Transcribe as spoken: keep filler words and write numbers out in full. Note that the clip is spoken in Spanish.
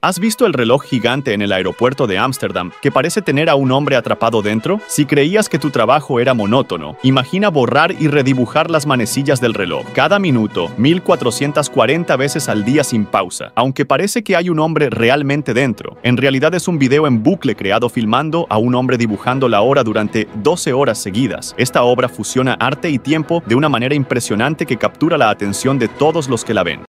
¿Has visto el reloj gigante en el aeropuerto de Ámsterdam que parece tener a un hombre atrapado dentro? Si creías que tu trabajo era monótono, imagina borrar y redibujar las manecillas del reloj cada minuto, mil cuatrocientas cuarenta veces al día sin pausa. Aunque parece que hay un hombre realmente dentro, en realidad es un video en bucle creado filmando a un hombre dibujando la hora durante doce horas seguidas. Esta obra fusiona arte y tiempo de una manera impresionante que captura la atención de todos los que la ven.